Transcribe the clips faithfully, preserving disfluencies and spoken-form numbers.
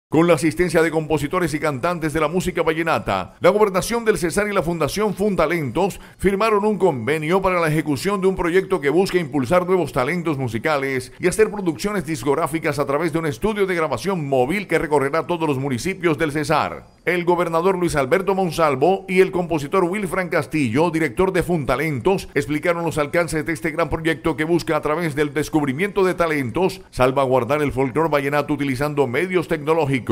Con la asistencia de compositores y cantantes de la música vallenata, la Gobernación del Cesar y la Fundación Funtalentos firmaron un convenio para la ejecución de un proyecto que busca impulsar nuevos talentos musicales y hacer producciones discográficas a través de un estudio de grabación móvil que recorrerá todos los municipios del Cesar. El gobernador Luis Alberto Monsalvo y el compositor Wilfran Castillo, director de Funtalentos, explicaron los alcances de este gran proyecto que busca, a través del descubrimiento de talentos, salvaguardar el folclore vallenato utilizando medios tecnológicos.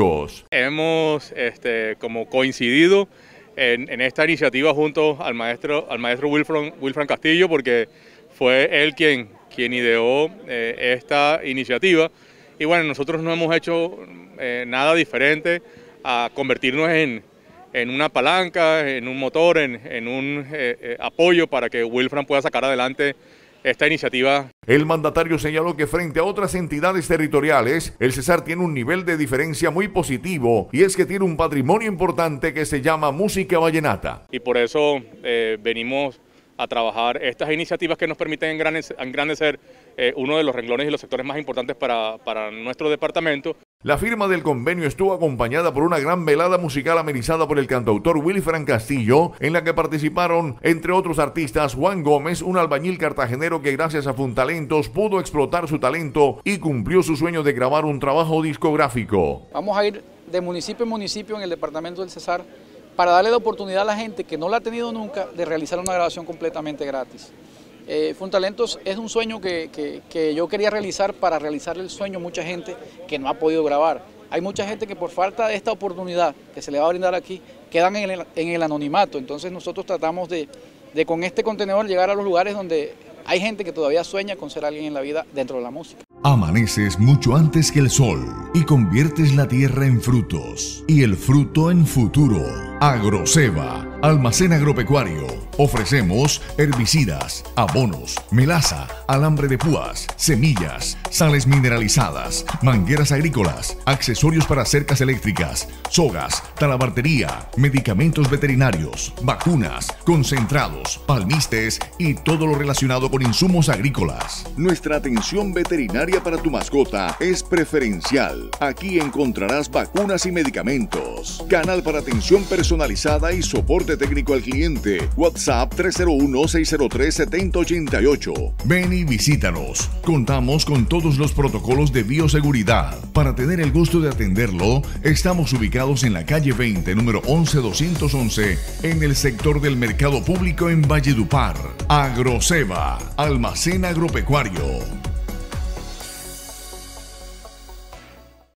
Hemos este, como coincidido en, en esta iniciativa junto al maestro, al maestro Wilfran, Wilfran Castillo, porque fue él quien, quien ideó eh, esta iniciativa. Y bueno, nosotros no hemos hecho eh, nada diferente a convertirnos en, en una palanca, en un motor, en, en un eh, eh, apoyo para que Wilfran pueda sacar adelante esta iniciativa. El mandatario señaló que frente a otras entidades territoriales, el Cesar tiene un nivel de diferencia muy positivo, y es que tiene un patrimonio importante que se llama música vallenata. Y por eso eh, venimos a trabajar estas iniciativas que nos permiten engrandecer eh, uno de los renglones y los sectores más importantes para, para nuestro departamento. La firma del convenio estuvo acompañada por una gran velada musical amenizada por el cantautor Wilfran Castillo, en la que participaron, entre otros artistas, Juan Gómez, un albañil cartagenero que gracias a Funtalentos pudo explotar su talento y cumplió su sueño de grabar un trabajo discográfico. Vamos a ir de municipio en municipio en el departamento del Cesar para darle la oportunidad a la gente que no la ha tenido nunca de realizar una grabación completamente gratis. Eh, Funtalentos es un sueño que, que, que yo quería realizar para realizarle el sueño a mucha gente que no ha podido grabar. Hay mucha gente que por falta de esta oportunidad que se le va a brindar aquí, quedan en el, en el anonimato. Entonces nosotros tratamos de, de con este contenedor llegar a los lugares donde hay gente que todavía sueña con ser alguien en la vida dentro de la música. Amaneces mucho antes que el sol y conviertes la tierra en frutos y el fruto en futuro. Agroceba, almacén agropecuario. Ofrecemos herbicidas, abonos, melaza, alambre de púas, semillas, sales mineralizadas, mangueras agrícolas, accesorios para cercas eléctricas, sogas, talabartería, medicamentos veterinarios, vacunas, concentrados, palmistes y todo lo relacionado con insumos agrícolas. Nuestra atención veterinaria para tu mascota es preferencial. Aquí encontrarás vacunas y medicamentos. Canal para atención personalizada y soporte técnico al cliente. WhatsApp tres cero uno, seis cero tres, siete cero ocho ocho. Ven y visítanos. Contamos con todos los protocolos de bioseguridad. Para tener el gusto de atenderlo, estamos ubicados en la calle veinte, número once doscientos once, en el sector del Mercado Público en Valledupar. Agroceba, almacén agropecuario.